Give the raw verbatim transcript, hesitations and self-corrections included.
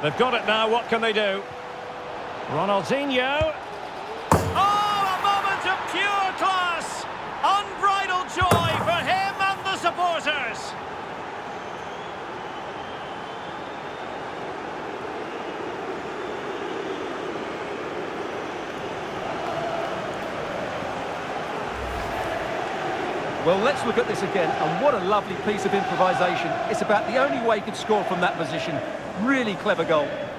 They've got it now, what can they do? Ronaldinho. Oh, a moment of pure class! Unbridled joy for him and the supporters! Well, let's look at this again, and what a lovely piece of improvisation. It's about the only way he could score from that position. Really clever goal.